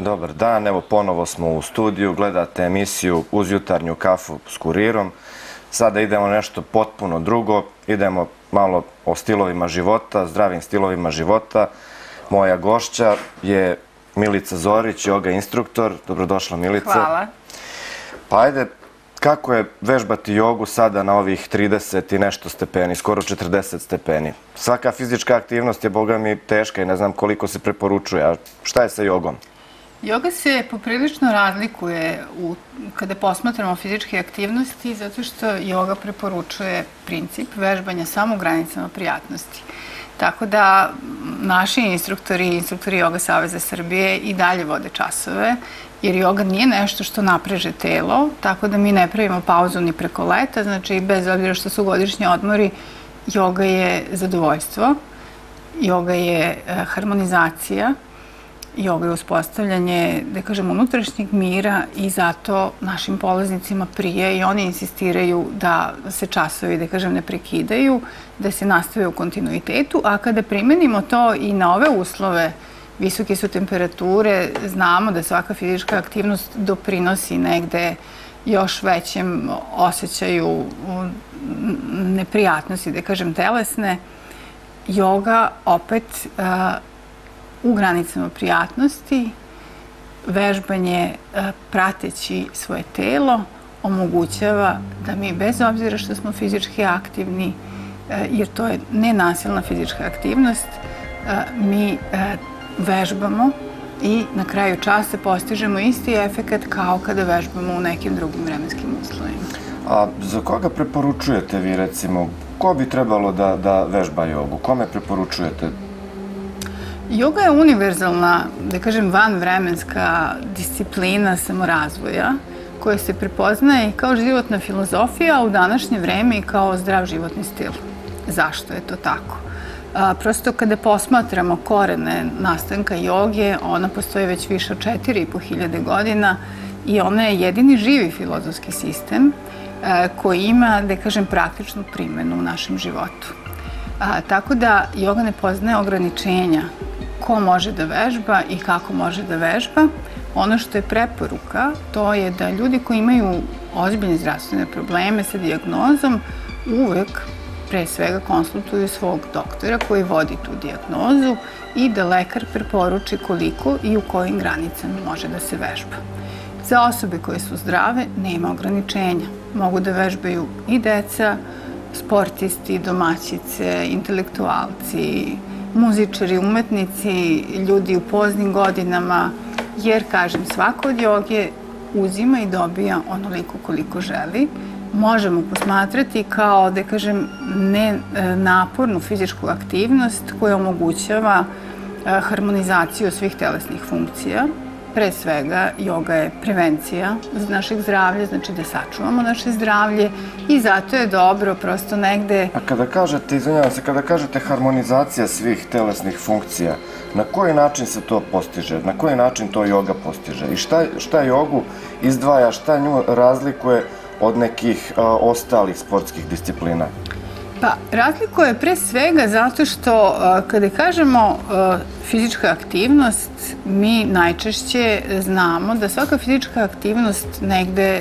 Dobar dan, evo ponovo smo u studiju, gledate emisiju Uz jutarnju kafu s kurirom. Sada idemo nešto potpuno drugo, idemo malo o stilovima života, zdravim stilovima života. Moja gošća je Milica Zorić, joga instruktor. Dobrodošla, Milice. Hvala. Pa ajde, kako je vežbati jogu sada na ovih 30 i nešto stepeni, skoro 40 stepeni? Svaka fizička aktivnost je, boga mi, teška i ne znam koliko se preporučuje. A šta je sa jogom? Joga se poprilično razlikuje kada posmatramo fizičke aktivnosti zato što joga preporučuje princip vežbanja samo u granicama prijatnosti. Tako da naši instruktori Joga Saveza Srbije i dalje vode časove, jer joga nije nešto što napreže telo, tako da mi ne pravimo pauzu ni preko leta, znači bez obzira što su godišnji odmori, joga je zadovoljstvo, joga je harmonizacija, joga je uspostavljanje, da kažem, unutrašnjeg mira i zato našim polaznicima prije i oni insistiraju da se časovi, da kažem, ne prekidaju, da se nastave u kontinuitetu, a kada primenimo to i na ove uslove, visoke su temperature, znamo da svaka fizička aktivnost doprinosi negde još većem osjećaju neprijatnosti, da kažem, telesne. Joga opet u granicama prijatnosti, vežbanje prateći svoje telo omogućava da mi, bez obzira što smo fizički aktivni, jer to je nenasilna fizička aktivnost, mi vežbamo i na kraju časa postižemo isti efekat kao kada vežbamo u nekim drugim vremenskim uslovima. A za koga preporučujete vi, recimo, ko bi trebalo da vežba jogu? Kome preporučujete? Joga je univerzalna, da kažem, vanvremenska disciplina samorazvoja koja se prepoznaje i kao životna filozofija, a u današnje vreme i kao zdrav životni stil. Zašto je to tako? Prosto kada posmatramo korene nastanka joge, ona postoji već više od 4.500 godina i ona je jedini živi filozofski sistem koji ima, da kažem, praktičnu primjenu u našem životu. Tako da joga ne poznaje ograničenja ko može da vežba i kako može da vežba. Ono što je preporuka, to je da ljudi koji imaju ozbiljne zdravstvene probleme sa dijagnozom uvek pre svega konsultuju svog doktora koji vodi tu dijagnozu i da lekar preporuči koliko i u kojim granicama može da se vežba. Za osobe koje su zdrave nema ograničenja. Mogu da vežbaju i deca, sportisti, domaćice, intelektualci, muzičari, umetnici, ljudi u poznim godinama, jer, kažem, svako od joge uzima i dobija onoliko koliko želi. Možemo posmatrati kao, da kažem, nenapornu fizičku aktivnost koja omogućava harmonizaciju svih telesnih funkcija. Pre svega, joga je prevencija našeg zdravlja, znači da sačuvamo naše zdravlje i zato je dobro prosto negde... A kada kažete, izvinjavam se, kada kažete harmonizacija svih telesnih funkcija, na koji način se to postiže? Na koji način to joga postiže? I šta jogu izdvaja, šta nju razlikuje od nekih ostalih sportskih disciplina? Pa, razlikuje pre svega zato što kada kažemo fizička aktivnost, mi najčešće znamo da svaka fizička aktivnost negde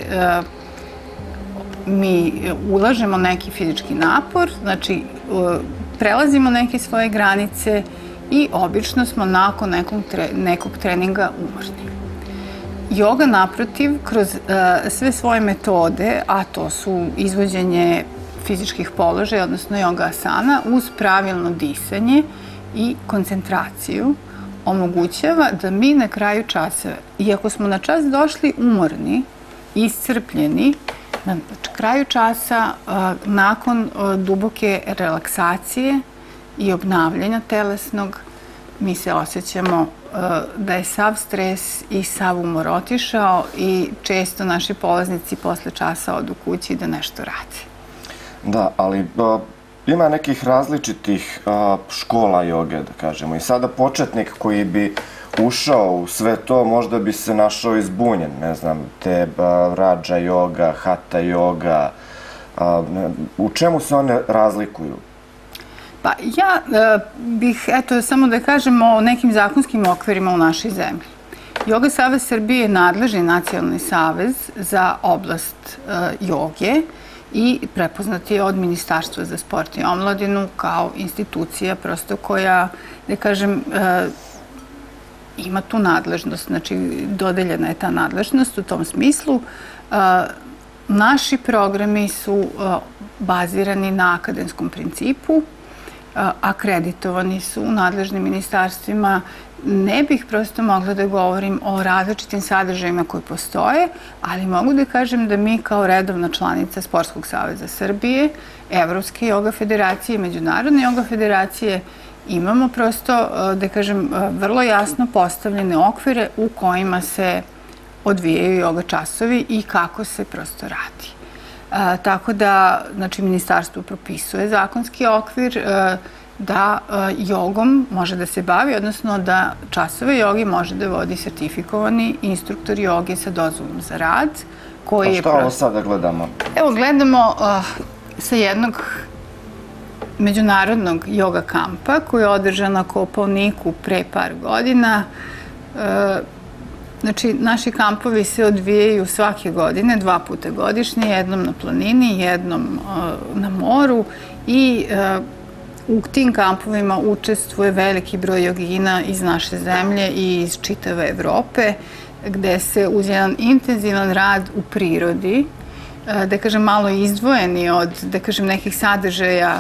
mi ulažemo neki fizički napor, znači prelazimo neke svoje granice i obično smo nakon nekog treninga umorni. Joga, naprotiv, kroz sve svoje metode, a to su izvođenje fizičkih položaja, odnosno joga asana, uz pravilno disanje i koncentraciju, omogućava da mi na kraju časa, iako smo na čas došli umorni, iscrpljeni, na kraju časa, nakon duboke relaksacije i obnavljanja telesnog, mi se osjećamo da je sav stres i sav umor otišao i često naši polaznici posle časa odu kući da nešto rade. Da, ali ima nekih različitih škola joge, da kažemo. I sada početnik koji bi ušao u sve to, možda bi se našao izbunjen. Ne znam, te rađa joga, hatha joga. U čemu se one razlikuju? Pa ja bih, eto, samo da kažemo o nekim zakonskim okvirima u našoj zemlji. Yoga Savez Srbije je nadležni nacionalni savez za oblast joge i prepoznat je od Ministarstva za sport i omladinu kao institucija prosto koja, da kažem, ima tu nadležnost, znači dodeljena je ta nadležnost u tom smislu. Naši programi su bazirani na akademskom principu, akreditovani su u nadležnim ministarstvima. Ne bih prosto mogla da govorim o različitim sadržajima koji postoje, ali mogu da kažem da mi kao redovna članica Sportskog saveza Srbije, Evropske joga federacije i Međunarodne joga federacije imamo prosto, da kažem, vrlo jasno postavljene okvire u kojima se odvijaju joga časovi i kako se prosto radi. Tako da, znači, ministarstvo propisuje zakonski okvir da jogom može da se bavi, odnosno da časove jogi može da vodi sertifikovani instruktor joge sa dozvolom za rad. A šta ovo sada gledamo? Evo, gledamo sa jednog međunarodnog joga kampa koji je održan na Kopaoniku pre par godina. Znači, naši kampovi se odvijaju svake godine, 2 puta godišnje, jednom na planini, jednom na moru i u tim kampovima učestvuje veliki broj jogina iz naše zemlje i iz čitave Evrope, gde se uz jedan intenzivan rad u prirodi, da kažem, malo izdvojeni od, da kažem, nekih sadržaja,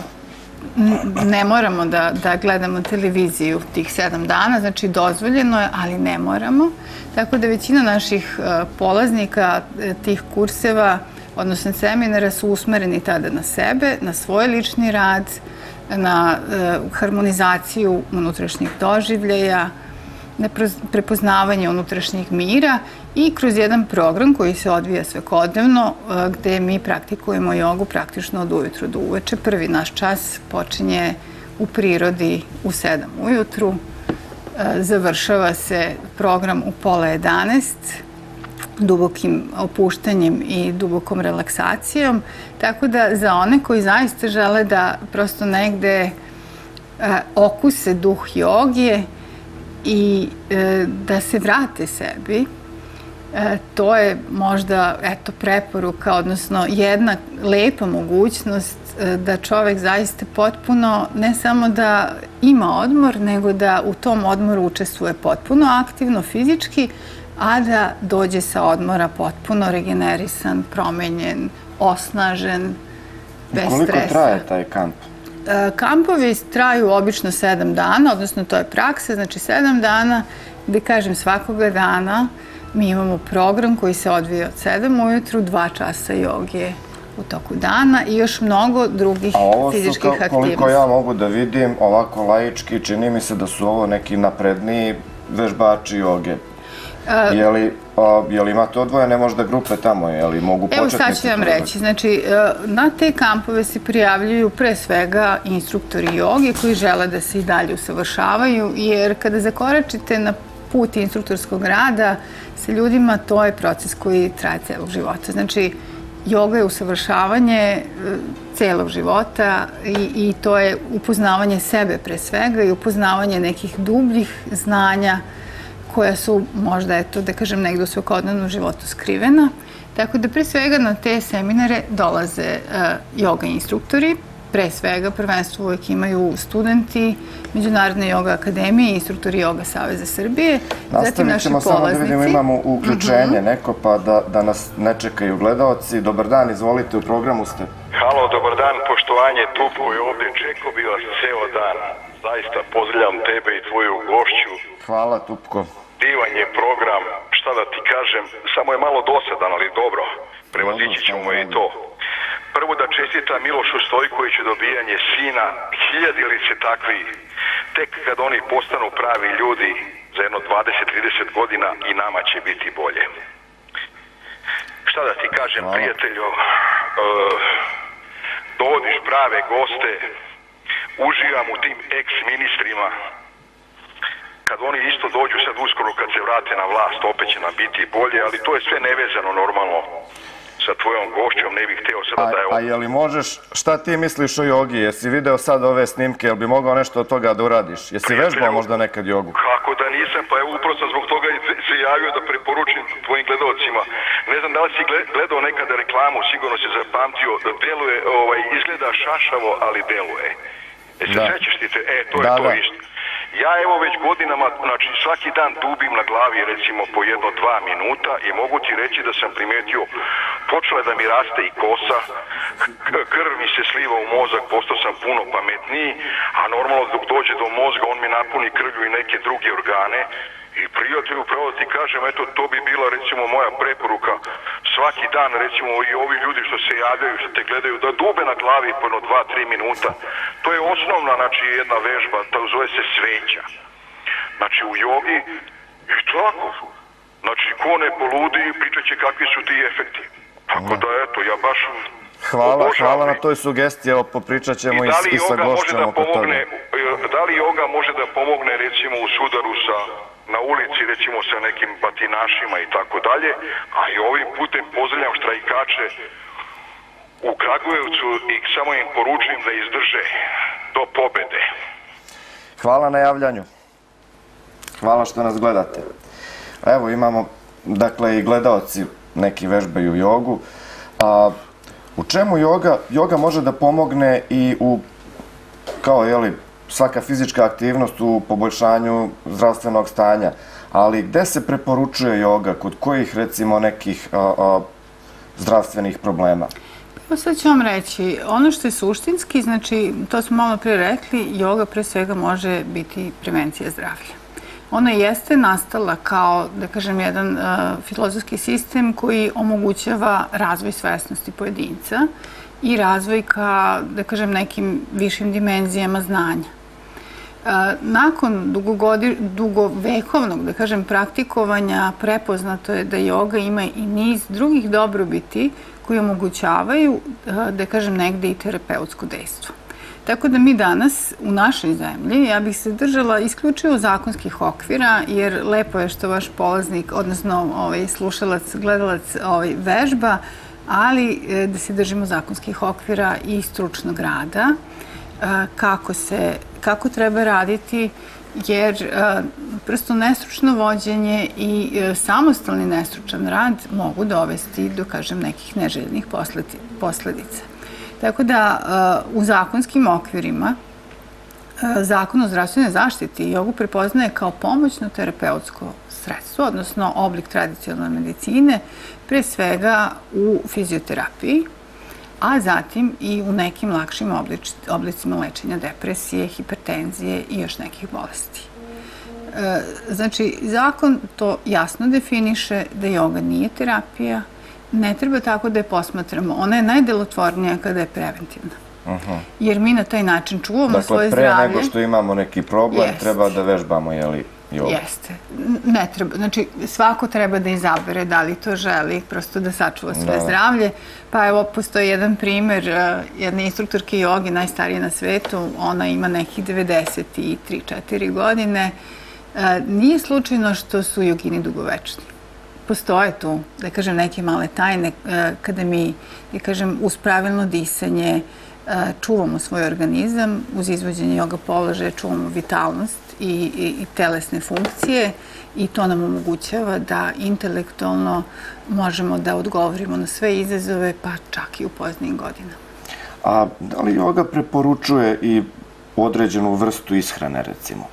ne moramo da gledamo televiziju tih 7 dana, znači dozvoljeno je, ali ne moramo. Tako da većina naših polaznika tih kurseva, odnosno seminara, su usmereni tada na sebe, na svoj lični rad, na harmonizaciju unutrašnjih doživljaja, na prepoznavanje unutrašnjeg mira i kroz jedan program koji se odvija svakodnevno, gde mi praktikujemo jogu praktično od ujutru do uveče. Prvi naš čas počinje u prirodi u 7 ujutru, završava se program u 10:30, dubokim opuštanjem i dubokom relaksacijom. Tako da za one koji zaista žele da prosto negde okuse duh joge i da se vrate sebi, to je možda, eto, preporuka, odnosno jedna lepa mogućnost da čovek zaista potpuno, ne samo da ima odmor, nego da u tom odmoru učestvuje potpuno aktivno, fizički, a da dođe sa odmora potpuno regenerisan, promenjen, osnažen, bez stresa. Koliko traje taj kamp? Kampovi traju obično 7 dana, odnosno to je praksa, znači 7 dana, gde kažem svakoga dana mi imamo program koji se odvija od 7 ujutru, 2 časa joge u toku dana i još mnogo drugih fizičkih aktivnosti. A ovo su, koliko ja mogu da vidim, ovako laički, čini mi se da su ovo neki napredniji vežbači joge. Je li imate odvojene možda grupe tamo, je li mogu početnici? Evo sad ću vam reći, znači na te kampove se prijavljuju pre svega instruktori joge koji žele da se i dalje usavršavaju, jer kada zakoračite na put instruktorskog rada sa ljudima, to je proces koji traje celog života. Znači, joga je usavršavanje celog života i to je upoznavanje sebe pre svega i upoznavanje nekih dubljih znanja koja su možda, eto, da kažem, negde u svakodnevnom životu skrivena. Tako da pre svega na te seminare dolaze joga instruktori. Pre svega, prvenstvo uvijek imaju studenti Međunarodne joga akademije i instruktori Joga Saveza Srbije. Nastavit ćemo samo da vidimo, imamo uključenje neko, pa da nas ne čekaju gledaoci. Dobar dan, izvolite, u programu ste. Halo, dobar dan, poštovanje, Tupko je ovdje, čekao bi vas ceo dan. Zaista pozdravljam tebe i tvoju gošću. Hvala, Tupko. Divan je program, šta da ti kažem, samo je malo dosadan, ali dobro, prevazići ćemo i to. Prvo da čestita Milošu Stojkoviću dobijanje sina, hiljadilice takvi, tek kad oni postanu pravi ljudi, za jedno 20-30 godina i nama će biti bolje. Šta da ti kažem, prijatelju, dovodiš prave goste, uživam u tim ex-ministrima, kad oni isto dođu sad uskoro kad se vrate na vlast, opet će nam biti bolje, ali to je sve nevezano normalno sa tvojom gošćom, ne bih hteo sada da je... A je li možeš, šta ti misliš o jogi? Jesi video sad ove snimke, jel bi mogao nešto od toga da uradiš? Jesi vežbao možda nekad jogu? Kako da nisam, pa evo upravo sam zbog toga se javio da preporučim tvojim gledalcima. Ne znam da li si gledao nekada reklamu, sigurno si zapamtio, da deluje, izgleda šašavo, ali deluje. Se sećaš ti te? To je to isto. Ja evo već godinama, znači svaki dan dubim na glavi recimo po 1-2 minuta i mogu ti reći da sam primetio, počela da mi raste i kosa, krv mi se sliva u mozak, postao sam puno pametniji, a normalno dok dođe do mozga on mi napuni krvlju i neke druge organe. I prijatelju, pravo ti kažem, eto, to bi bila recimo moja preporuka svaki dan, recimo i ovi ljudi što se javljaju, što te gledaju, da dube na glavi po 2-3 minuta. To je osnovna, znači, jedna vežba, to zove se sveća. Znači, u jogi, i tako, znači, ko ne poludi, pričat će kakvi su ti efekti. Tako da, eto, ja baš... Hvala na toj sugestiji, evo, popričat ćemo i sa gošćom oko toga. Da li joga može da pomogne, recimo, u sudaru na ulici, recimo sa nekim batinašima i tako dalje, a i ovim putem pozdravljam štrajkače u Kragujevcu i samo im poručujem da izdrže do pobede. Hvala na javljanju. Hvala što nas gledate. Evo imamo, dakle, i gledaoci neki vežbaju jogu. U čemu joga može da pomogne i u, kao, jeli, svaka fizička aktivnost u poboljšanju zdravstvenog stanja, ali gde se preporučuje joga, kod kojih recimo nekih zdravstvenih problema? Pa sad ću vam reći, ono što je suštinski, znači, to smo malo prije rekli, joga pre svega može biti prevencija zdravlja. Ona jeste nastala kao, da kažem, jedan filozofski sistem koji omogućava razvoj svesnosti pojedinca i razvoj ka, da kažem, nekim višim dimenzijama znanja. Nakon dugovekovnog, da kažem, praktikovanja prepoznato je da joga ima i niz drugih dobrobiti koji omogućavaju, da kažem, negde i terapeutsko dejstvo. Tako da mi danas u našoj zemlji, ja bih se držala isključivo zakonskih okvira, jer lepo je što vaš polaznik, odnosno slušalac, gledalac vežba, ali da se držimo zakonskih okvira i stručnog rada, kako treba raditi, jer prosto nestručno vođenje i samostalni nestručan rad mogu dovesti do, kažem, nekih neželjenih posledica. Tako da u zakonskim okvirima Zakon o zdravstvenoj zaštiti jogu prepoznaje kao pomoćno terapeutsko sredstvo, odnosno oblik tradicionalne medicine, pre svega u fizioterapiji, a zatim i u nekim lakšim oblicima lečenja depresije, hipertenzije i još nekih bolesti. Znači, zakon to jasno definiše da joga nije terapija, ne treba tako da je posmatramo. Ona je najdelotvornija kada je preventivna. Jer mi na taj način čuvamo svoje zdravlje. Dakle, pre nego što imamo neki problem, treba da vežbamo, jeli, jogu? Jeste. Ne treba. Znači, svako treba da izabere da li to želi, prosto da sačuva svoje zdravlje. Pa evo, postoji jedan primer jedne instruktorke joge, najstarije na svetu. Ona ima nekih 93-4 godine. Nije slučajno što su jogini dugovečni. Postoje tu, da kažem, neke male tajne kada mi, da kažem, uz pravilno disanje čuvamo svoj organizam, uz izvođenje joga položaja čuvamo vitalnost i telesne funkcije i to nam omogućava da intelektualno možemo da odgovorimo na sve izazove, pa čak i u poznijim godinama. A da li joga preporučuje i određenu vrstu ishrane, recimo?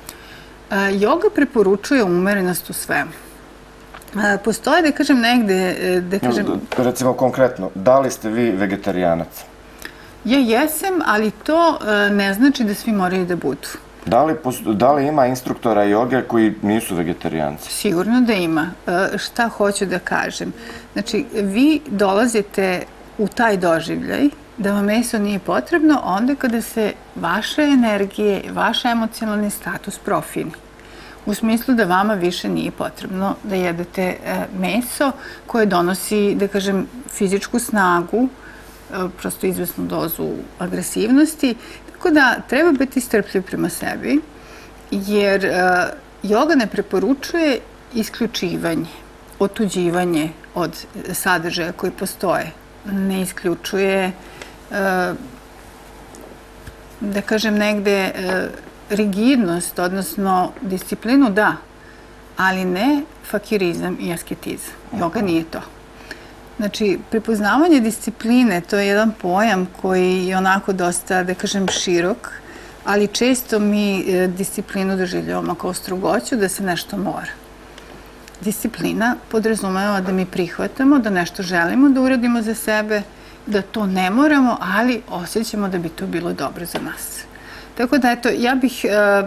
Joga preporučuje umerenost u svemu. Postoje, da kažem, negde, da kažem... Recimo konkretno, da li ste vi vegetarijanac? Ja jesam, ali to ne znači da svi moraju da budu. Da li ima instruktora joge koji nisu vegetarijanci? Sigurno da ima. Šta hoću da kažem? Znači, vi dolazite u taj doživljaj da vam meso nije potrebno onda kada se vaše energije, vaš emocionalni status profini. U smislu da vama više nije potrebno da jedete meso koje donosi, da kažem, fizičku snagu, prosto izvesnu dozu agresivnosti. Tako da treba biti strpljiv prema sebi, jer joga ne preporučuje isključivanje. otuđivanje od sadržaja koji postoje. Ne isključuje, da kažem, negde rigidnost, odnosno disciplinu, da, ali ne fakirizam i asketizam. Joga nije to. Znači, prepoznavanje discipline, to je jedan pojam koji je onako dosta, da kažem, širok, ali često mi disciplinu doživljavamo kao strogoću, da se nešto mora. Disciplina podrazumeva da mi prihvatamo, da nešto želimo da uradimo za sebe, da to ne moramo, ali osjećamo da bi to bilo dobro za nas. Tako da, eto, ja bih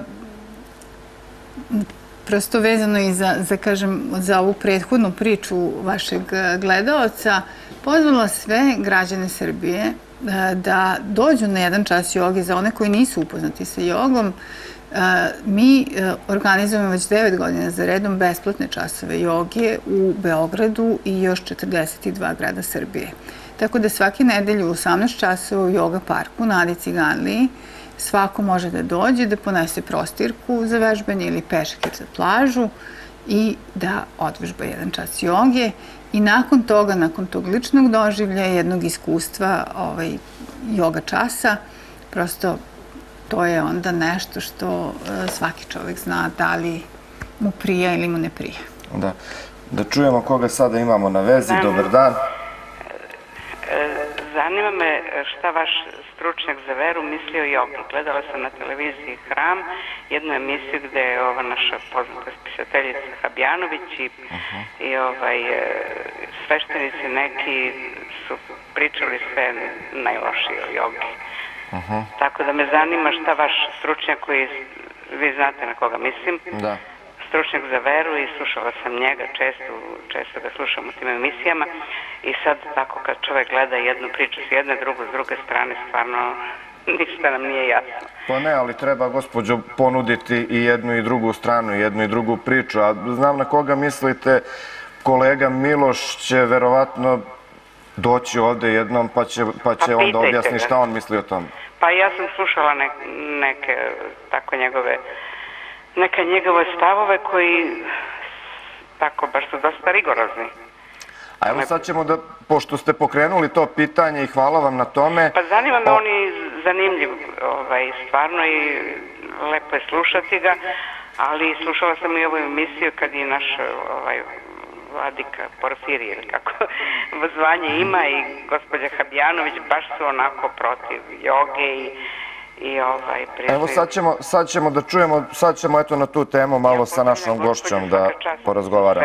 prosto vezano i za ovu prethodnu priču vašeg gledaoca, pozvala sve građane Srbije da dođu na jedan čas joge za one koji nisu upoznati sa jogom. Mi organizujemo već 9 godina za redom besplatne časove joge u Beogradu i još 42 grada Srbije. Tako da svake nedelje u 18 časova u Yoga parku na Adi Ciganliji svako može da dođe, da ponese prostirku za vežbanje ili peške za plažu i da odvežba jedan čas joge. I nakon toga, nakon tog ličnog doživlja, jednog iskustva joga časa, prosto to je onda nešto što svaki čovek zna da li mu prija ili mu ne prija. Da čujemo koga sada imamo na vezi. Dobar dan. Zanima me šta vaš stručnjak za veru misli o jogi. Gledala sam na televiziji Hram jednu emisiju gde je ova naša poznata spisateljica Habjanović i sveštenici neki su pričali sve najlošije o jogi. Tako da me zanima šta vaš stručnjak, koji vi znate na koga mislim, stručnjak za veru, i slušala sam njega, često ga slušam u tim emisijama, i sad tako kad čovek gleda jednu priču s jedne, drugu s druge strane, stvarno ništa nam nije jasno. Pa ne, ali treba, gospođo, ponuditi i jednu i drugu stranu, jednu i drugu priču, a znam na koga mislite. Kolega Miloš će verovatno doći ovde jednom pa će onda objasni šta on misli o tom. Pa ja sam slušala neke tako njegove stavove koji tako baš su dosta rigorozni. A evo sad ćemo da, pošto ste pokrenuli to pitanje i hvala vam na tome. Pa zanima me, on je zanimljiv stvarno i lepo je slušati ga, ali slušala sam i ovu emisiju kad je naš Vladika Porfirije, ili kako zvanje ima, i gospođa Habjanović baš su onako protiv joge i evo sad ćemo da čujemo, sad ćemo eto na tu temu malo sa našom gošćom da porazgovaramo.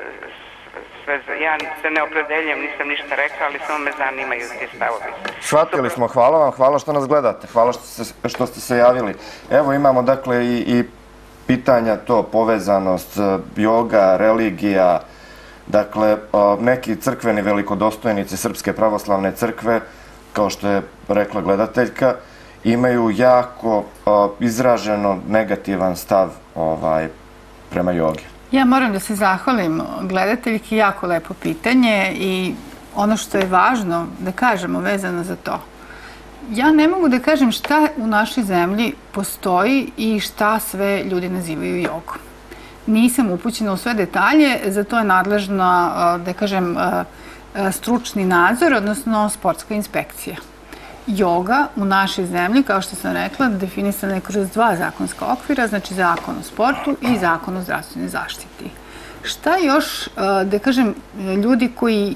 Ja se ne opredeljujem, nisam ništa rekla, ali samo me zanimaju ti stavovi. Shvatili smo, hvala vam, hvala što nas gledate, hvala što ste se javili. Evo imamo dakle i pitanja, to povezanost, joga, religija, dakle neki crkveni velikodostojnici Srpske pravoslavne crkve, kao što je rekla gledateljka, imaju jako izraženo negativan stav prema jogi. Ja moram da se zahvalim gledateljki, jako lepo pitanje, i ono što je važno da kažemo vezano za to. Ja ne mogu da kažem šta u našoj zemlji postoji i šta sve ljudi nazivaju jogom. Nisam upućena u sve detalje, za to je nadležna, da kažem, stručni nadzor, odnosno sportska inspekcija. Joga u našoj zemlji, kao što sam rekla, definisana je kroz 2 zakonska okvira, znači Zakon o sportu i Zakon o zdravstvenoj zaštiti. Šta još, da kažem, ljudi koji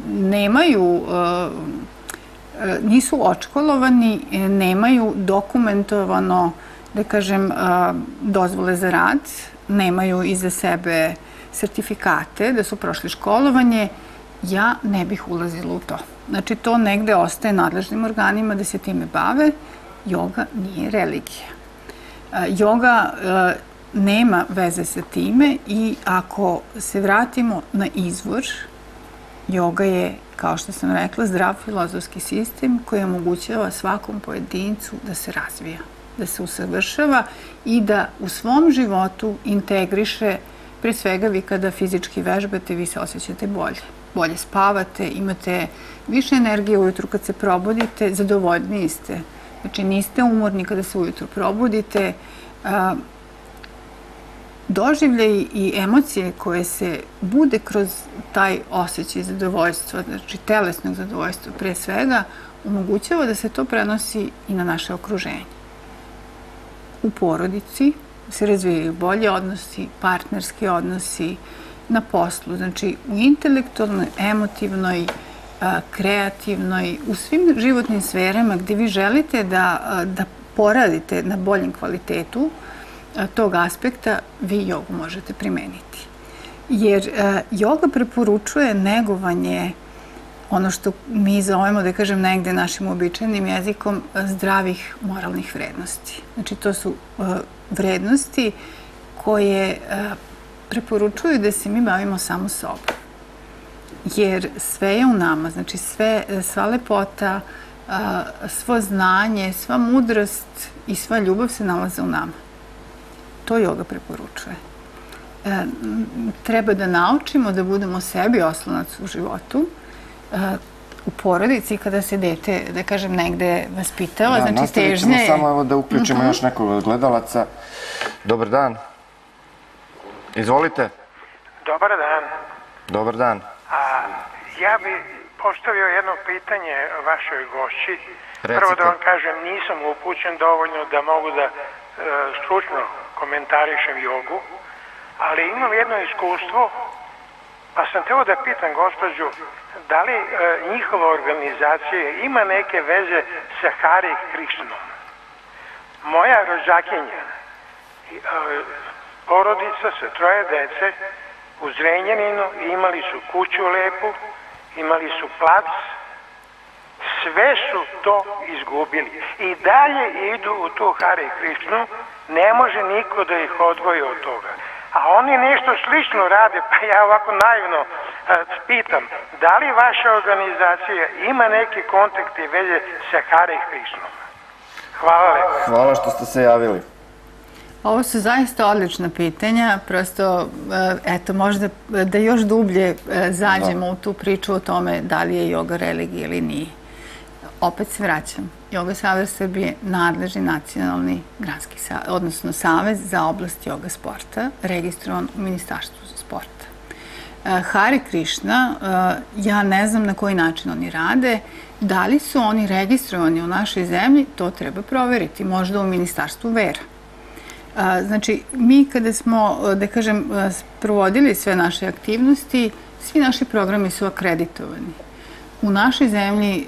nisu odškolovani, nemaju dokumentovano, da kažem, dozvole za rad, nemaju iza sebe sertifikate da su prošli školovanje, ja ne bih ulazila u to. Znači, to negde ostaje nadležnim organima da se time bave. Joga nije religija. Joga nema veze sa time, i ako se vratimo na izvor, joga je, kao što sam rekla, zdrav filozofski sistem koji omogućava svakom pojedincu da se razvija, da se usavršava i da u svom životu integriše. Pre svega, vi kada fizički vežbate, vi se osjećate bolje. Bolje spavate, imate više energije ujutru kad se probudite, zadovoljniji ste. Znači, niste umorni kada se ujutru probudite. doživljaj i emocije koje se bude kroz taj osjećaj zadovoljstva, znači telesnog zadovoljstva pre svega, omogućava da se to prenosi i na naše okruženje. U porodici se razvijaju bolji odnosi, partnerski odnosi, na poslu, znači u intelektualnoj, emotivnoj, kreativnoj, u svim životnim sferama gdje vi želite da poradite na boljem kvalitetu tog aspekta, vi jogu možete primeniti. Jer joga preporučuje negovanje, ono što mi zovemo, da kažem negde našim uobičajenim jezikom, zdravih moralnih vrednosti. Znači, to su vrednosti koje preporučuju da se mi bavimo samo sobom. Jer sve je u nama, znači sva lepota, svo znanje, sva mudrost i sva ljubav se nalaze u nama. To joga preporučuje. Treba da naučimo da budemo sebi oslonac u životu, u porodici kada se dete, da kažem, negde vaspitava, znači težnje... Nastavit ćemo samo da uključimo još nekog od gledalaca. Dobar dan. Izvolite. Dobar dan. Dobar dan. Ja bih postavio jedno pitanje vašoj gošći. Recite. Prvo da vam kažem, nisam upućen dovoljno da mogu da stručno komentarišem jogu, ali imam jedno iskustvo, pa sam teo da pitam gospođu, da li njihova organizacija ima neke veze sa Hare Krishnom. Moja rođakinja, porodica sa 3 dece u Zrenjaninu, imali su kuću lepu, imali su plac, sve su to izgubili. I dalje idu u tu Hare Krishnu, ne može niko da ih odvoji od toga. A oni nešto slično rade, pa ja ovako naivno pitam, da li vaša organizacija ima neki kontakt i veze sa Hare Krishnom? Hvala lepo. Hvala što ste se javili. Ovo su zaista odlična pitanja, prosto, eto, možda da još dublje zađemo u tu priču o tome da li je joga religija ili nije. Opet se vraćam. Joga Savez Srbije nadležni nacionalni granski savez, odnosno Savez za oblast joga sporta, registrovan u Ministarstvu sporta. Hare Krishna, ja ne znam na koji način oni rade, da li su oni registrovani u našoj zemlji, to treba proveriti, možda u Ministarstvu vera. Znači, mi kada smo, da kažem, provodili sve naše aktivnosti, svi naši programi su akreditovani. U našoj zemlji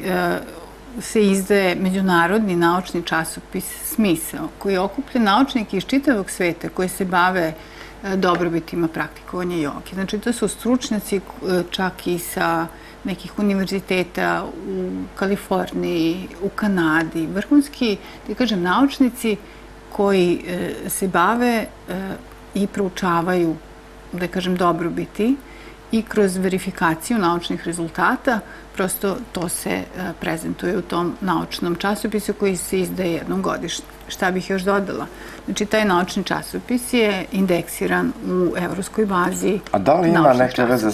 se izdaje međunarodni naučni časopis Smisao, koji okuplja naučnike iz čitavog sveta koji se bave dobrobitima praktikovanja joge. Znači, to su stručnjaci čak i sa nekih univerziteta u Kaliforniji, u Kanadi, vrhunski, da kažem, naučnici koji se bave i proučavaju, da kažem, dobrobiti i kroz verifikaciju naučnih rezultata, prosto to se prezentuje u tom naučnom časopisu koji se izdaje jednom godišnje. Šta bih još dodala? Znači, taj naučni časopis je indeksiran u evropskoj bazi naučnih časopisa. A da li ima neke veze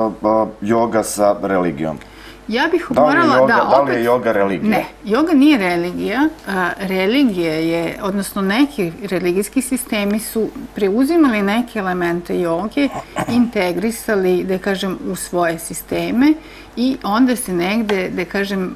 joga sa religijom? Ja bih morala da li je joga religija? Ne, joga nije religija. Religija je, odnosno neki religijski sistemi su preuzimali neke elemente joge, integrisali, da kažem, u svoje sisteme i onda se negde, da kažem,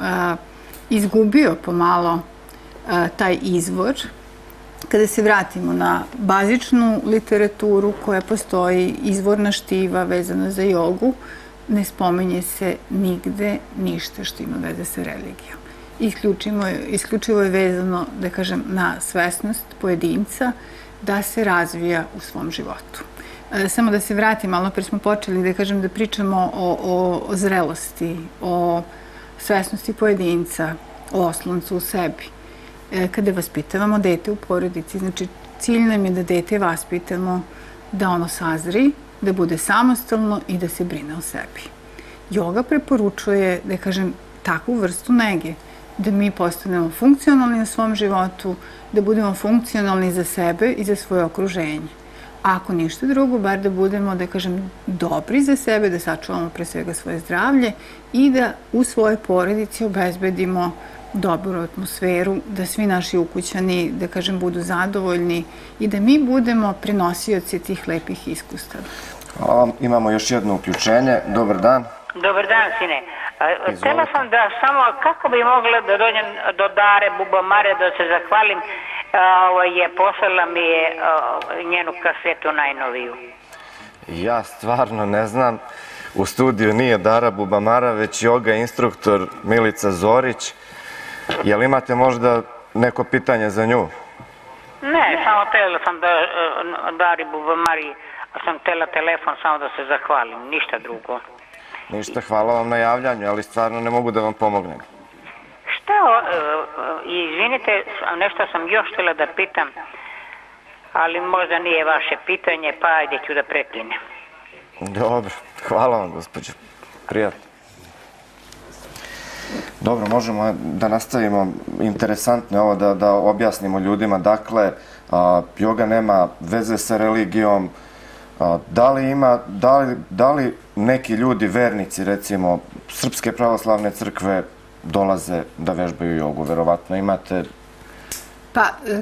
izgubio pomalo taj izvor. Kada se vratimo na bazičnu literaturu koja postoji, izvorna štiva vezana za jogu, ne spominje se nigde ništa što ima veze sa religijom. Isključivo je vezano, da kažem, na svesnost pojedinca da se razvija u svom životu. Samo da se vratim, malo pre smo počeli, da kažem, da pričamo o zrelosti, o svesnosti pojedinca, o osloncu u sebi. Kada vaspitavamo dete u porodici, znači cilj nam je da dete vaspitamo da ono sazri, da bude samostalno i da se brine o sebi. Joga preporučuje, da kažem, takvu vrstu nege, da mi postanemo funkcionalni u svom životu, da budemo funkcionalni za sebe i za svoje okruženje. A ako ništa drugo, bar da budemo, da kažem, dobri za sebe, da sačuvamo pre svega svoje zdravlje i da u svojoj porodici obezbedimo dobru atmosferu, da svi naši ukućani, da kažem, budu zadovoljni i da mi budemo prenosioci tih lepih iskustava. Hvala vam. Imamo još jedno uključenje. Dobar dan. Dobar dan, sine. Htela sam da samo, kako bi mogla da dođem do Dare Bubamare, da se zahvalim, poslala mi je njenu kasetu najnoviju. Ja stvarno ne znam. U studiju nije Dara Bubamara, već joga instruktor Milica Zorić. Jel imate možda neko pitanje za nju? Ne, samo htela sam da Dari Bubamari, sam htela telefon samo da se zahvalim, ništa drugo. Ništa, hvala vam na javljanju, ali stvarno ne mogu da vam pomognem. Šta, izvinite, nešto sam još htjela da pitam, ali možda nije vaše pitanje, pa ajde ću da prekinem. Dobro, hvala vam, gospođo. Prijatno. Dobro, možemo da nastavimo. Interesantno je ovo da objasnimo ljudima. Dakle, joga nema veze sa religijom. Da li neki ljudi, vernici, recimo, Srpske pravoslavne crkve dolaze da vežbaju jogu? Verovatno imate... Pa,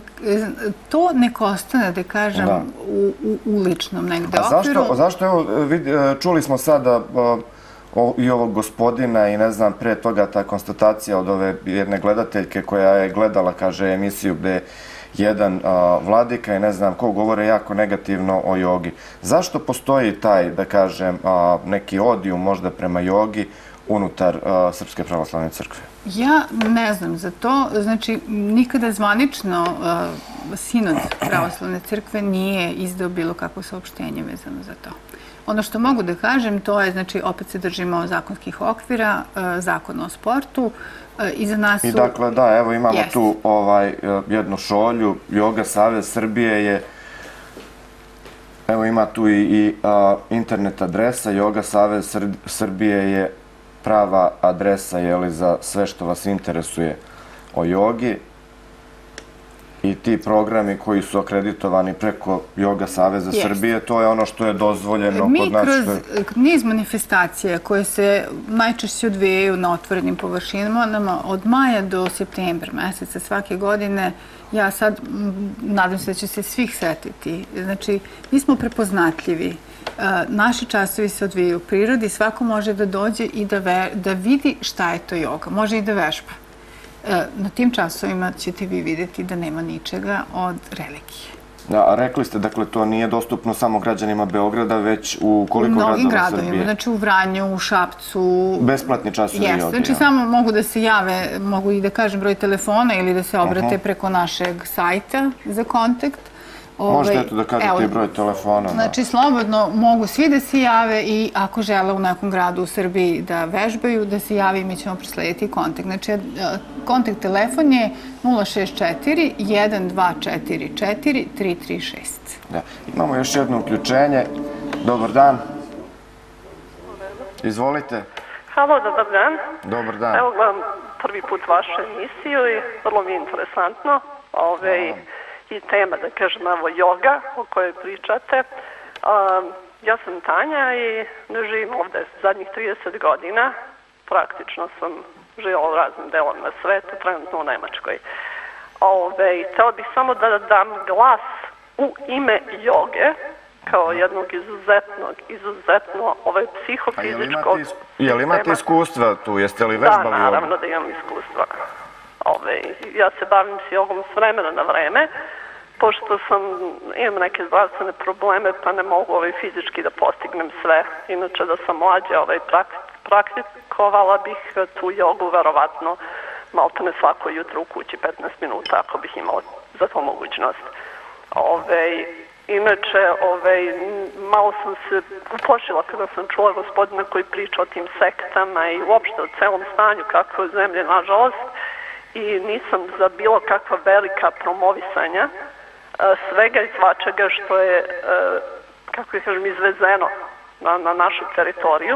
to neko ostane, da kažem, u uličnom negde okviru. A zašto, evo, čuli smo sada i ovog gospodina i ne znam, pre toga ta konstatacija od ove jedne gledateljke koja je gledala, kaže, emisiju gde jedan vladika i ne znam ko govore jako negativno o jogi. Zašto postoji taj, da kažem, neki odijum možda prema jogi unutar Srpske pravoslavne crkve? Ja ne znam za to. Znači, nikada zvanično Sinod pravoslavne crkve nije izdao bilo kakvo saopštenje vezano za to. Ono što mogu da kažem, to je, znači, opet se držimo zakonskih okvira, zakona o sportu, iza nas su... I dakle, da, evo imamo tu jednu šolju, Joga Savez Srbije je, evo ima tu i internet adresa, Joga Savez Srbije je prava adresa, jeli, za sve što vas interesuje o jogi. I ti programi koji su akreditovani preko Joga Saveza Srbije, to je ono što je dozvoljeno kod nas. Mi kroz niz manifestacija koje se najčešće odvijaju na otvorenim površinama od maja do septembra meseca svake godine, ja sad nadam se da će se svih setiti. Znači, mi smo prepoznatljivi. Naši časovi se odvijaju u prirodi, svako može da dođe i da vidi šta je to joga. Može i da vežba. Na tim časovima ćete vi vidjeti da nema ničega od religije. A rekli ste, dakle, to nije dostupno samo građanima Beograda, već u koliko gradova Srbije? U mnogim gradovima, znači u Vranju, u Šapcu. Besplatni časovi jogi? Znači samo mogu da se jave, mogu i da kažem broj telefona ili da se obrate preko našeg sajta za kontakt. Možete eto da kažete i broj telefona. Znači, slobodno mogu svi da se jave i ako žele u nekom gradu u Srbiji da vežbaju, da se javi i mi ćemo proslediti kontakt. Znači, kontakt telefon je 064 1244 336. Da, imamo još jedno uključenje. Dobar dan. Izvolite. Halo, dobar dan. Dobar dan. Evo gledam prvi put vašu emisiju i vrlo mi je interesantno. I tema, da kažem, evo, joga o kojoj pričate. Ja sam Tanja i ne živim ovde zadnjih 30 godina. Praktično sam živjela u raznim delovima sveta, trenutno u Nemačkoj. Htela bih samo da dam glas u ime joge, kao jednog izuzetno psihofizičkog... Jel imate iskustva tu? Jeste li vežbali jogu? Da, naravno da imam iskustva. Ja se bavim s jogom s vremena na vreme, pošto imam neke zdravstvene probleme, pa ne mogu fizički da postignem sve. Inače, da sam mlađa praktikovala bih tu jogu verovatno maltene svako jutro u kući 15 minuta, ako bih imala za to mogućnost. Inače, malo sam se uplašila kada sam čula gospodina koji priča o tim sektama i uopšte o celom stanju kako je zemlje, nažalost, i nisam za bilo kakva velika promovisanja svega i svačega što je, kako ih kažem, izvezeno na našu teritoriju.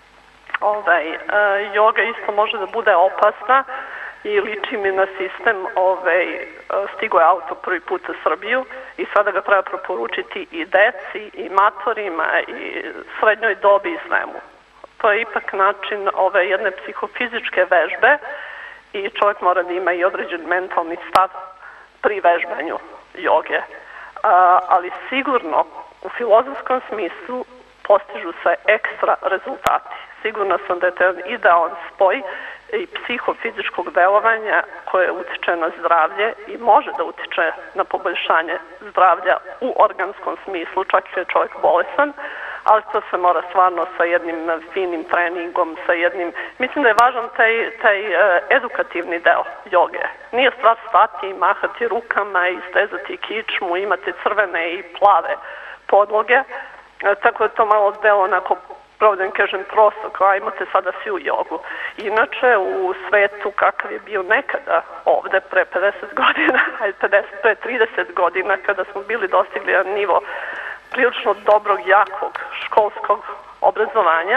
Joga isto može da bude opasna i liči mi na sistem, stigo je auto prvi put u Srbiju i sada ga treba proporučiti i deci, i matorima, i srednjoj dobi i svemu. To je ipak način jedne psihofizičke vežbe i čovjek mora da ima i određen mentalni stav pri vežbanju joge. Ali sigurno u filozofskom smislu postižu se ekstra rezultati. Sigurno sam da je to idealan spoj i psihofizičkog delovanja koje utiče na zdravlje i može da utiče na poboljšanje zdravlja u organskom smislu, čak i je čovjek bolesan, ali to se mora stvarno sa jednim finim treningom, sa jednim... Mislim da je važan taj edukativni deo joge. Nije stvar stati i mahati rukama i stezati kičmu, imate crvene i plave podloge, tako da to malo delo onako, pravo da im kažem prosto, kao imate sada svi u jogu. Inače, u svetu kakav je bio nekada ovde pre 50 godina, pre 30 godina, kada smo bili dostigli jedan nivo prilično dobrog, jakog školskog obrazovanja,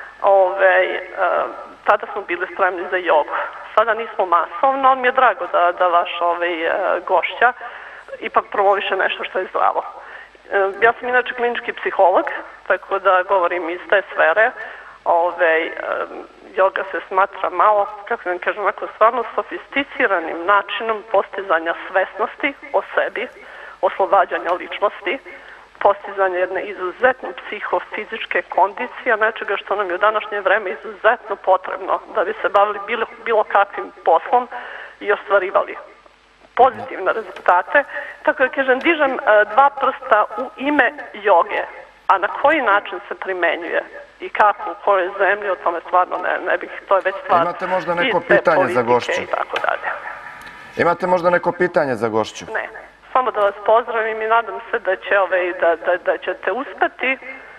tada smo bili spremni za jogu. Sada nismo masovno, ali mi je drago da vaš gošća ipak promoviše nešto što je zdravo. Ja sam inače klinički psiholog, tako da govorim iz te sfere. Joga se smatra malo, kako da kažem, onako stvarno sofisticiranim načinom postizanja svesnosti o sebi, oslobađanja ličnosti, postizanje jedne izuzetno psihofizičke kondicije, nečega što nam je u današnje vreme izuzetno potrebno da bi se bavili bilo kakvim poslom i ostvarivali pozitivne rezultate. Tako da kažem, dižem dva prsta u ime joge, a na koji način se primenjuje i kako, u kojoj zemlji, o tome stvarno ne bih, to je već stvar. Imate možda neko pitanje za gošću? Imate možda neko pitanje za gošću? Ne. Samo da vas pozdravim i nadam se da ćete uspeti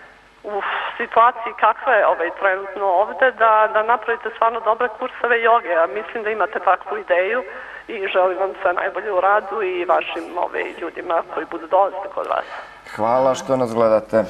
u situaciji kakva je trenutno ovde, da napravite stvarno dobre kurseve joge. A mislim da imate takvu ideju i želim vam sve najbolje u radu i vašim ljudima koji budu dolaziti kod vas. Hvala što nas gledate.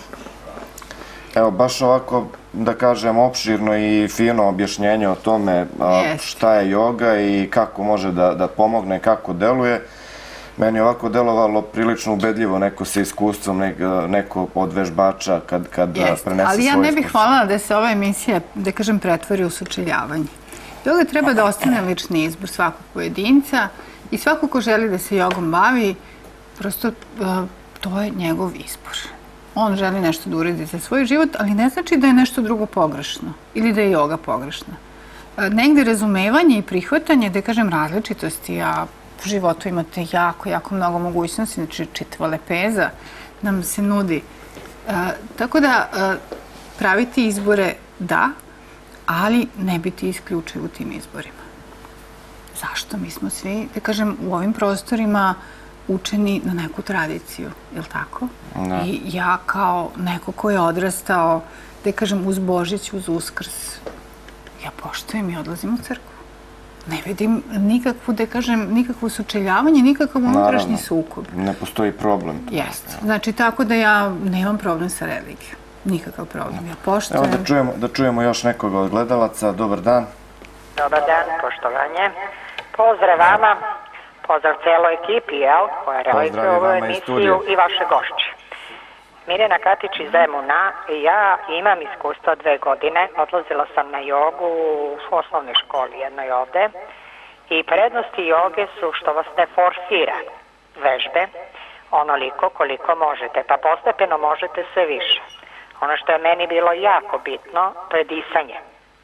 Evo, baš ovako, da kažem, opširno i fino objašnjenje o tome šta je joga i kako može da pomogne, kako deluje. Meni je ovako delovalo prilično ubedljivo, neko sa iskustvom, neko od vežbača kad prenese svoje iskustvo. Ali ja ne bih voljela da se ova emisija, da kažem, pretvori u sučeljavanje. Joga treba da ostane lični izbor svakog pojedinca i svako ko želi da se jogom bavi, prosto to je njegov izbor. On želi nešto da uredi za svoj život, ali ne znači da je nešto drugo pogrešno ili da je joga pogrešna. Negde razumevanje i prihvatanje, da kažem, različitosti, a u životu imate jako mnogo mogućnosti, znači čitava lepeza nam se nudi. Tako da praviti izbore da, ali ne biti isključiv u tim izborima. Zašto? Mi smo svi, da kažem, u ovim prostorima učeni na neku tradiciju, je li tako? I ja kao neko ko je odrastao, da kažem, uz Božić, uz Uskrs, ja poštujem i odlazim u crkvu. Ne vidim nikakvu, da kažem, nikakvo sučeljavanje, nikakav unutrašnji sukob. Ne postoji problem. Jeste. Znači, tako da ja nemam problem sa religijom. Nikakav problem. Ja poštujem. Evo da čujemo još nekoga od gledalaca. Dobar dan. Dobar dan, poštovanje. Pozdrav vama, pozdrav celoj ekipi, koja realizuje ovu emisiju i vaše gošće. Mirjana Katić iz Zemuna, ja imam iskustva 2 godine, odlazila sam na jogu u osnovnoj školi jednoj ovde i prednosti joge su što vas ne forsira vežbe onoliko koliko možete, pa postepeno možete sve više. Ono što je meni bilo jako bitno, to je disanje.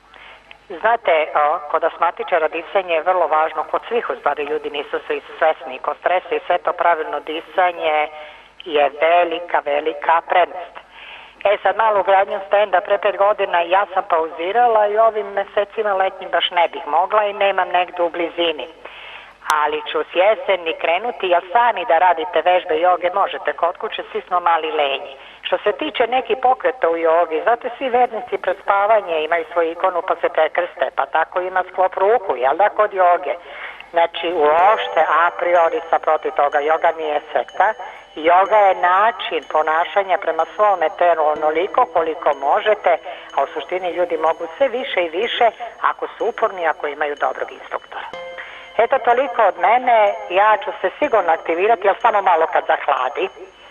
Znate, kod astmatičara disanje je vrlo važno, kod svih u stvari ljudi nisu svi svesni, kod stresa i sve to pravilno disanje je velika prednost. Sad malo ugradnjom stenda pre 5 godina ja sam pauzirala i ovim mesecima letnjim baš ne bih mogla i nemam negde u blizini. Ali ću s jeseni krenuti, jer sami da radite vežbe joge možete kod kuće, svi smo mali lenji. Što se tiče nekih pokreta u jogi, znate, svi vernici pred spavanje imaju svoju ikonu pa se prekrste, pa tako ima sklop ruku, jel da, kod joge? Znači, uopšte a priori sam protiv toga, joga nije sekta. Joga je način ponašanja prema svome telu onoliko koliko možete, a u suštini ljudi mogu sve više i više ako su uporni, ako imaju dobrog instruktora. Eto, toliko od mene, ja ću se sigurno aktivirati, ali samo malo kad zahladi.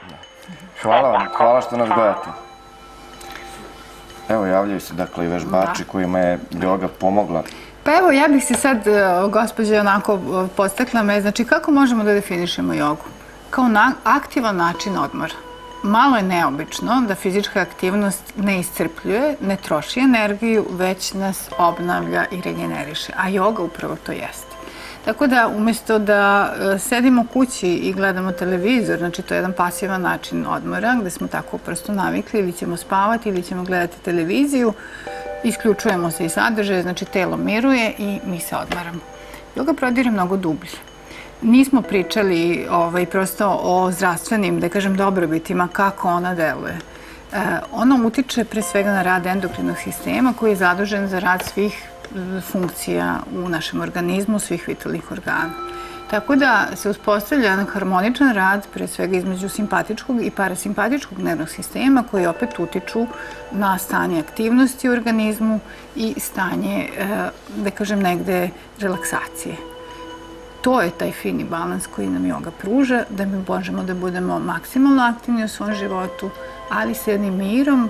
Hvala vam, hvala što nas gledate. Evo, javljaju se dakle i vežbači kojima je joga pomogla. Pa evo, ja bih se sad, gospođe, onako podstakla me, znači kako možemo da definišemo jogu? Kao aktivan način odmora. Malo je neobično da fizička aktivnost ne iscrpljuje, ne troši energiju, već nas obnavlja i regeneriše. A joga upravo to jeste. Tako da, umjesto da sedimo kući i gledamo televizor, znači to je jedan pasivan način odmora, gde smo tako prosto navikli, ili ćemo spavati, ili ćemo gledati televiziju, isključujemo se iz sadržaja, znači telo miruje i mi se odmaramo. Joga prodire mnogo dublje. Nismo pričali prosto o zdravstvenim, da kažem, dobrobitima, kako ona deluje. Ona utiče pre svega na rad endokrinog sistema koji je zadužen za rad svih funkcija u našem organizmu, svih vitalnih organa. Tako da se uspostavlja jedan harmoničan rad, pre svega između simpatičkog i parasimpatičkog nervnog sistema, koji opet utiču na stanje aktivnosti u organizmu i stanje, da kažem, negde relaksacije. To je taj fini balans koji nam joga pruža, da mi možemo da budemo maksimalno aktivni u svom životu, ali s jednim mirom,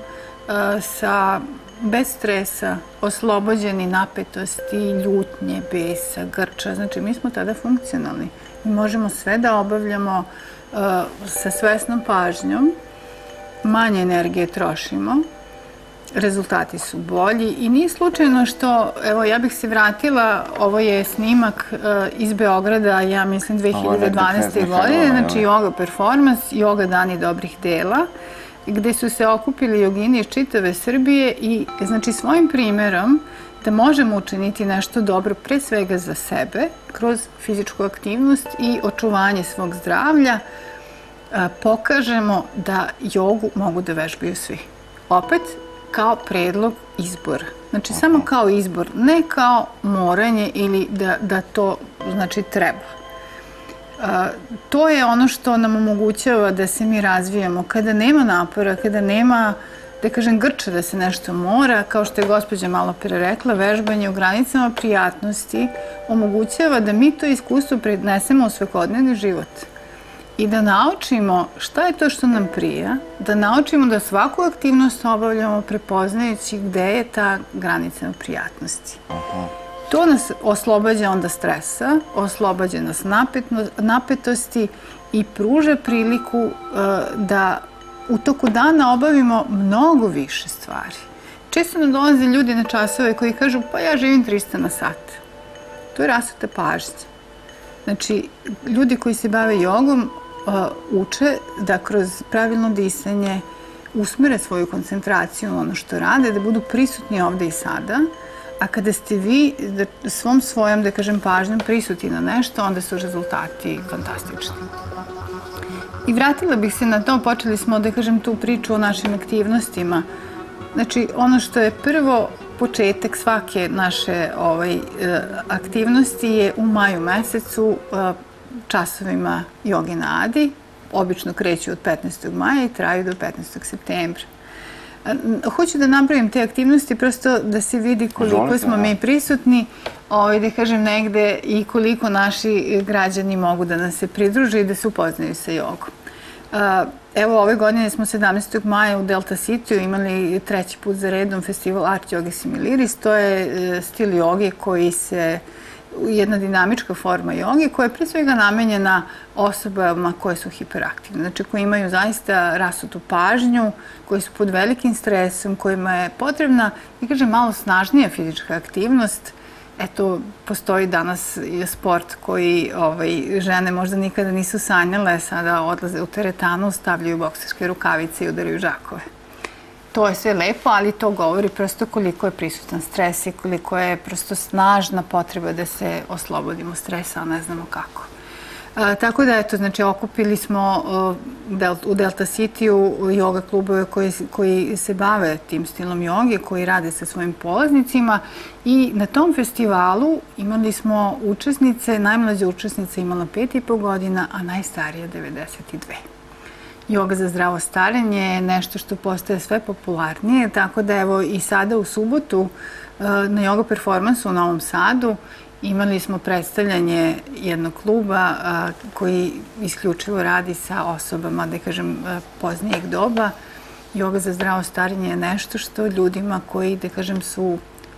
bez stresa, oslobođeni napetosti, ljutnje, besa, grča. Znači, mi smo tada funkcionalni. Mi možemo sve da obavljamo sa svesnom pažnjom, manje energije trošimo, rezultati su bolji i nije slučajno što, evo, ja bih se vratila, ovo je snimak iz Beograda, ja mislim 2012. godine, znači Yoga Performance, Yoga dani dobrih dela, gde su se okupili jogini iz čitave Srbije i, znači, svojim primjerom da možemo učiniti nešto dobro pre svega za sebe, kroz fizičku aktivnost i očuvanje svog zdravlja, pokažemo da jogu mogu da vežbaju svi. Opet, kao predlog izbora. Znači, samo kao izbor, ne kao moranje ili da to, znači, treba. To je ono što nam omogućava da se mi razvijamo. Kada nema napora, kada nema, da kažem, grča da se nešto mora, kao što je gospođa malo pre rekla, vežbanje u granicama prijatnosti omogućava da mi to iskustvo prenesemo u svakodnevni život i da naučimo šta je to što nam prija, da naučimo da svaku aktivnost obavljamo prepoznajući gde je ta granica prijatnosti. To nas oslobađa onda stresa, oslobađa nas napetosti i pruža priliku da u toku dana obavimo mnogo više stvari. Često nam dolaze ljudi na časove koji kažu pa ja živim 300 na sat. To je rasuta pažnja. Znači, ljudi koji se bave jogom uče da kroz pravilno disanje usmere svoju koncentraciju na ono što rade, da budu prisutni ovde i sada, a kada ste vi svojom, da kažem, pažnjom prisutni na nešto, onda su rezultati fantastični. I vratila bih se na to, počeli smo, da kažem, tu priču o našim aktivnostima. Znači, ono što je prvo početak svake naše aktivnosti je u maju mesecu časovima joge na Adi. Obično kreću od 15. maja i traju do 15. septembra. Hoću da napravim te aktivnosti prosto da se vidi koliko smo mi prisutni, da kažem negde, i koliko naši građani mogu da nas se pridruže i da se upoznaju sa jogom. Evo, ove godine smo 17. maja u Delta Cityu imali 3. put za redom festival Art Yoga Similiris. To je stil joge koji se, jedna dinamička forma joge koja je pre svega namenjena osobama koje su hiperaktivne. Znači, koji imaju zaista rasutu pažnju, koji su pod velikim stresom, kojima je potrebna, da kažem, malo snažnija fizička aktivnost. Eto, postoji danas sport koji žene možda nikada nisu sanjale, sada odlaze u teretanu, stavljaju bokserske rukavice i udaraju žakove. To je sve lepo, ali to govori prosto koliko je prisutan stres i koliko je prosto snažna potreba da se oslobodimo stresa, a ne znamo kako. Tako da, eto, znači, okupili smo u Delta Cityu yoga klubove koji se bave tim stilom joge, koji rade sa svojim polaznicima i na tom festivalu imali smo učesnice, najmlađa učesnica imala 5,5 godina, a najstarija 92. Joga za zdravo starenje je nešto što postaje sve popularnije, tako da evo i sada u subotu na Yoga Performansu u Novom Sadu imali smo predstavljanje jednog kluba koji isključivo radi sa osobama, da kažem, poznijeg doba. Joga za zdravo starenje je nešto što ljudima koji, da kažem, su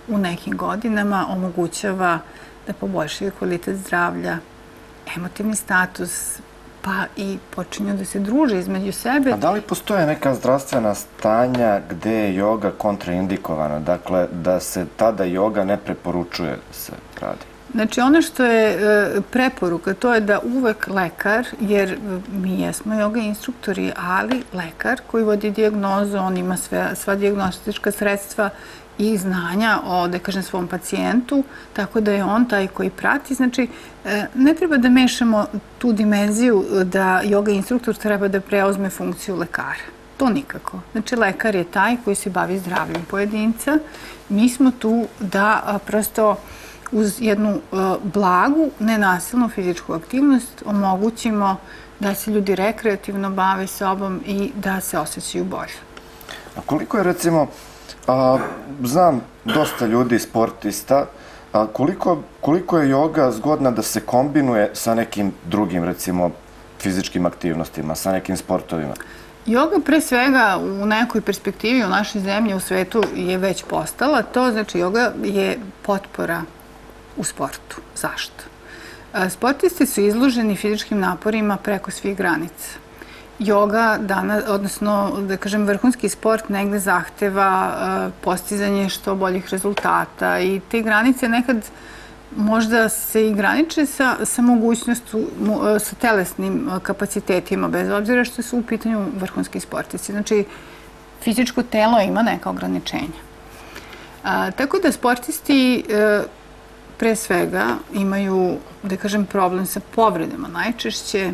u nekim godinama omogućava da poboljšaju kvalitet zdravlja, emotivni status, pa i počinju da se druže između sebe. A da li postoje neka zdravstvena stanja gde je joga kontraindikovana? Dakle, da se tada joga ne preporučuje da se radi? Znači, ono što je preporuka, to je da uvek lekar, jer mi jesmo joga instruktori, ali lekar koji vodi dijagnozu, on ima sva dijagnostička sredstva i znanja o, da kažem, svom pacijentu, tako da je on taj koji prati. Znači, ne treba da mešamo tu dimenziju da joga instruktor treba da preuzme funkciju lekara. To nikako. Znači, lekar je taj koji se bavi zdravljem pojedinca. Mi smo tu da prosto uz jednu blagu, nenasilnu fizičku aktivnost omogućimo da se ljudi rekreativno bave sobom i da se osjećaju bolje. A koliko je, recimo, znam dosta ljudi, sportista, koliko je joga zgodna da se kombinuje sa nekim drugim, recimo, fizičkim aktivnostima, sa nekim sportovima? Joga pre svega u nekoj perspektivi u našoj zemlji, u svetu je već postala. To znači joga je potpora u sportu. Zašto? Sportisti su izloženi fizičkim naporima preko svih granica. Joga, odnosno, da kažem, vrhunski sport negde zahteva postizanje što boljih rezultata i te granice nekad možda se i graniče sa mogućnostu, sa telesnim kapacitetima, bez obzira što su u pitanju vrhunski sportisti. Znači, fizičko telo ima neka ograničenja. Tako da sportisti pre svega imaju, da kažem, problem sa povredama. Najčešće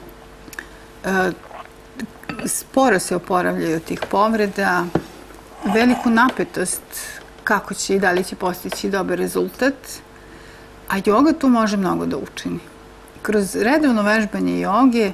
sporo se oporavljaju od tih povreda, veliku napetost kako će i da li će postići dobar rezultat, a joga tu može mnogo da učini. Kroz redovno vežbanje joge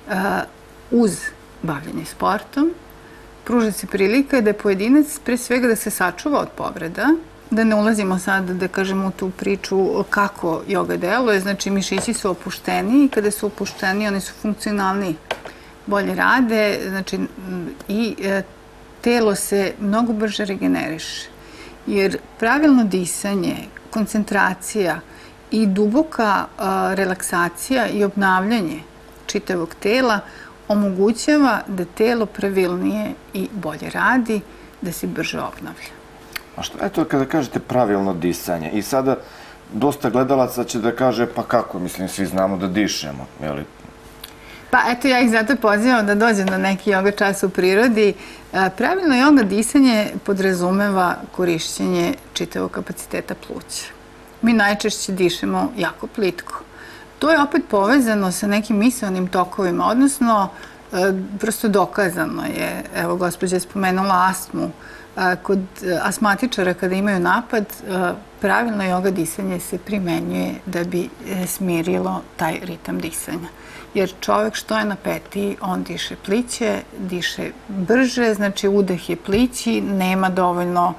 uz bavljanje sportom pruža se prilika da je pojedinac pre svega da se sačuva od povreda, da ne ulazimo sad, da kažemo, u tu priču kako joga deluje. Znači, mišići su opušteniji i kada su opušteniji, oni su funkcionalniji, bolje rade, znači, i telo se mnogo brže regeneriše. Jer pravilno disanje, koncentracija i duboka relaksacija i obnavljanje čitavog tela omogućava da telo pravilnije i bolje radi, da se brže obnavlja. A što je to kada kažete pravilno disanje? I sada dosta gledalaca će da kaže, pa kako, mislim, svi znamo da dišemo, jel? Pa eto, ja ih zato pozivam da dođem na neki joga čas u prirodi. Pravilno joga disanje podrazumeva korišćenje čitavog kapaciteta pluća. Mi najčešće dišemo jako plitko. To je opet povezano sa nekim misaonim tokovima, odnosno prosto dokazano je, evo, gospođa je spomenula astmu, kod astmatičara kada imaju napad, pravilno joga disanje se primenjuje da bi smirilo taj ritam disanja. Jer čovek što je napetiji, on diše pliće, diše brže, znači udah je plići, nema dovoljno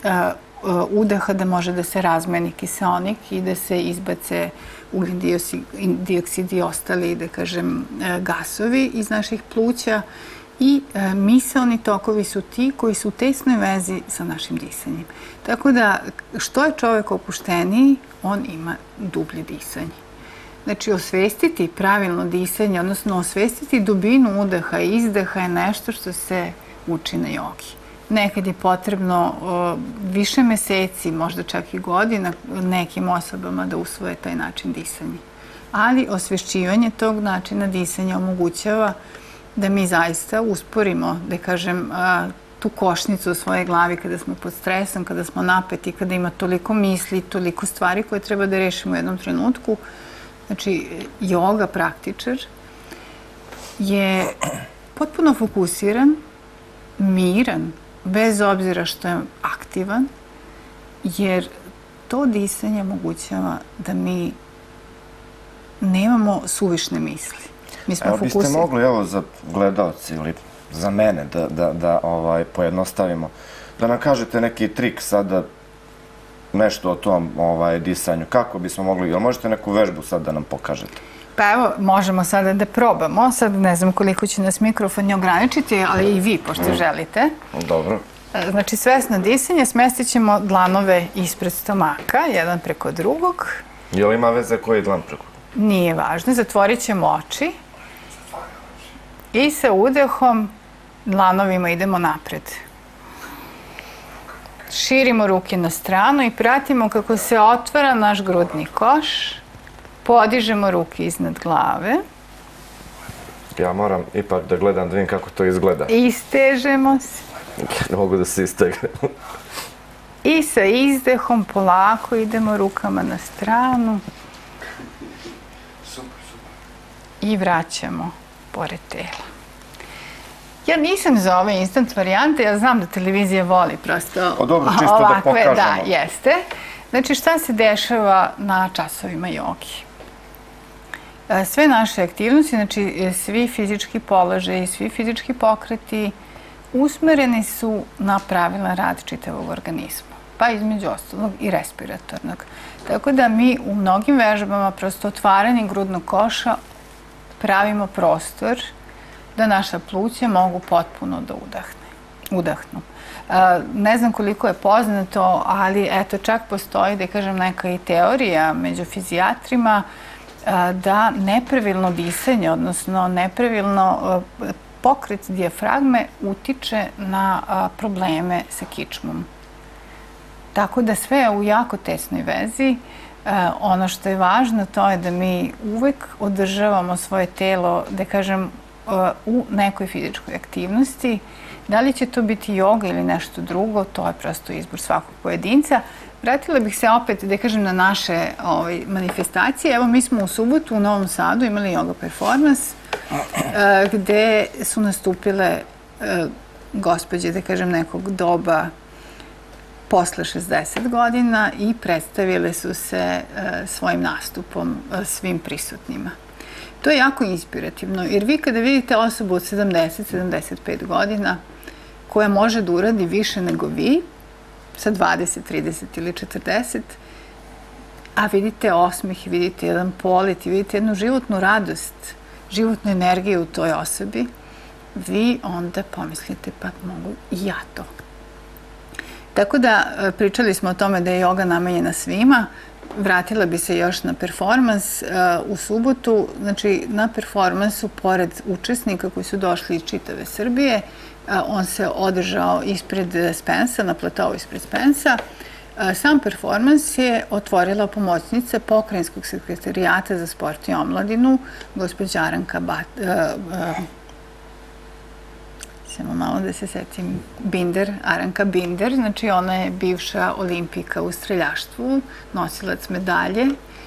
udaha da može da se razmeni kiseonik i da se izbace ugljen dioksid i ostali, da kažem, gasovi iz naših pluća. I misaoni tokovi su ti koji su u tesnoj vezi sa našim disanjem. Tako da, što je čovek opušteniji, on ima dublje disanje. Znači, osvestiti pravilno disanje, odnosno osvestiti dubinu udaha i izdaha je nešto što se uči na jogi. Nekad je potrebno više meseci, možda čak i godina, nekim osobama da usvoje taj način disanja. Ali osvešćivanje tog načina disanja omogućava da mi zaista usporimo, da kažem, tu košnicu u svojoj glavi kada smo pod stresom, kada smo napeti, kada ima toliko misli, toliko stvari koje treba da rešimo u jednom trenutku. Znači, joga praktičar je potpuno fokusiran, miran, bez obzira što je aktivan, jer to disanje omogućava da mi nemamo suvišne misli. Mi smo fokusirani. Evo, biste mogli, evo, za gledalci ili za mene da pojednostavimo, da nam kažete neki trik sada, nešto o tom disanju. Kako bismo mogli, jel možete neku vežbu sad da nam pokažete? Pa evo, možemo sada da probamo. Sad ne znam koliko će nas mikrofon ne ograničiti, ali i vi, pošto želite. Dobro. Znači, svesno disanje, smestit ćemo dlanove ispred stomaka, jedan preko drugog. Je li ima veze koji je dlan preko? Nije važno. Zatvorit ćemo oči. I sa udehom dlanovima idemo napred. Širimo ruke na stranu i pratimo kako se otvara naš grudni koš. Podižemo ruke iznad glave. Ja moram ipak da gledam, da vidim kako to izgleda. Istežemo se. Ne mogu da se istegnem. I sa izdehom polako idemo rukama na stranu. I vraćamo pored tela. Ja nisam za ove instant varijante, ja znam da televizija voli prosto dobro, čisto da pokažemo. Da, jeste. Znači, šta se dešava na časovima jogi? Sve naše aktivnosti, znači svi fizički položaji, svi fizički pokreti usmereni su na pravilan rad čitavog organizma, pa između ostalog i respiratornog. Tako da mi u mnogim vežbama prosto otvaranjem grudnog koša pravimo prostor da naša pluća mogu potpuno da udahnu. Ne znam koliko je poznato, ali eto čak postoji, da kažem, neka i teorija među fizijatrima da nepravilno disanje, odnosno nepravilno pokret dijafragme utiče na probleme sa kičmom. Tako da sve je u jako tesnoj vezi. Ono što je važno to je da mi uvek održavamo svoje telo, da kažem, u nekoj fizičkoj aktivnosti. Da li će to biti joga ili nešto drugo, to je prosto izbor svakog pojedinca. Vratila bih se opet, da kažem, na naše manifestacije. Evo, mi smo u subotu u Novom Sadu imali yoga performans gde su nastupile gospođe, da kažem, nekog doba posle 60 godina i predstavile su se svojim nastupom svim prisutnima. To je jako inspirativno, jer vi kada vidite osobu od 70-75 godina koja može da uradi više nego vi, sa 20, 30 ili 40, a vidite osmeh, vidite jedan polet i vidite jednu životnu radost, životnu energiju u toj osobi, vi onda pomislite pa mogu i ja to. Tako da pričali smo o tome da je joga namenjena svima. Vratila bi se još na performans u subotu. Znači, na performansu, pored učesnika koji su došli iz čitave Srbije, on se održao ispred Spensa, na platovu ispred Spensa. Sam performans je otvorila pomoćnica Pokrajinskog sekretarijata za sport i omladinu, gospođa Aranka samo malo da se setim, Aranka Binder, znači ona je bivša olimpijka u streljaštvu, nosilac medalje.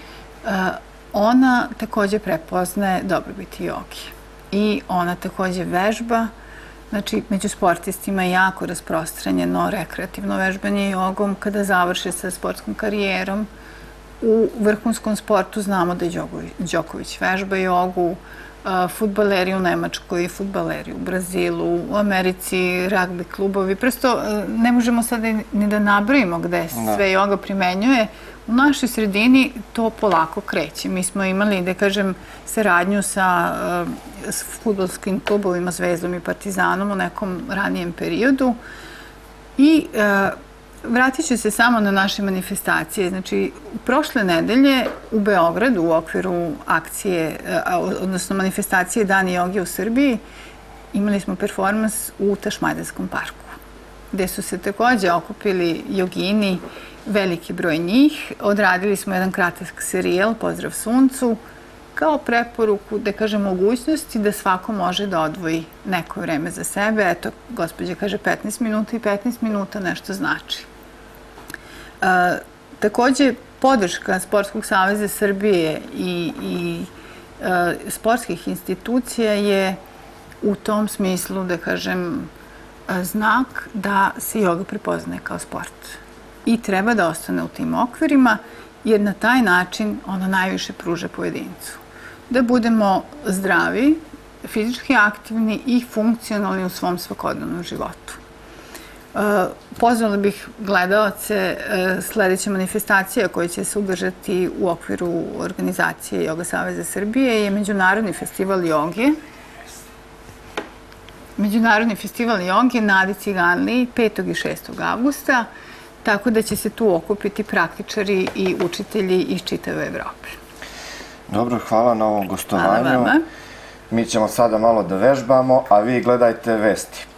Ona takođe prepoznaje dobrobiti jogi i ona takođe vežba, znači među sportistima je jako rasprostranjeno rekreativno vežbanje jogom kada završe sa sportskom karijerom. U vrhunskom sportu znamo da je Đoković vežba jogu, fudbaleri u Nemačkoj, fudbaleri u Brazilu, u Americi, ragbi klubovi. Prosto ne možemo sada ni da nabrojimo gde sve joga primenjuje. U našoj sredini to polako kreće. Mi smo imali, da kažem, saradnju sa fudbalskim klubovima Zvezdom i Partizanom u nekom ranijem periodu i vratit ću se samo na naše manifestacije. Znači, prošle nedelje u Beogradu u okviru akcije, odnosno manifestacije Dani joge u Srbiji, imali smo performans u Tašmajdanskom parku, gde su se takođe okupili jogini, veliki broj njih. Odradili smo jedan kratak serijal, Pozdrav suncu, kao preporuku, da kažem, mogućnosti da svako može da odvoji neko vreme za sebe. Eto, gospođa kaže 15 minuta i 15 minuta nešto znači. Takođe, podrška Sportskog saveza Srbije i sportskih institucija je u tom smislu, da kažem, znak da se joga prepoznaje kao sport. I treba da ostane u tim okvirima, jer na taj način ona najviše pruža pojedincu. Da budemo zdravi, fizički aktivni i funkcionalni u svom svakodnevnom životu. Pozvala bih gledalce, sledeća manifestacija koja će se održati u okviru organizacije Joga saveza Srbije je Međunarodni festival joge. Međunarodni festival joge Nadi Ciganli 5. i 6. avgusta, tako da će se tu okupiti praktičari i učitelji iz čitave Evrope. Dobro, hvala na ovom gostovanju. Hvala vama. Mi ćemo sada malo da vežbamo, a vi gledajte vesti.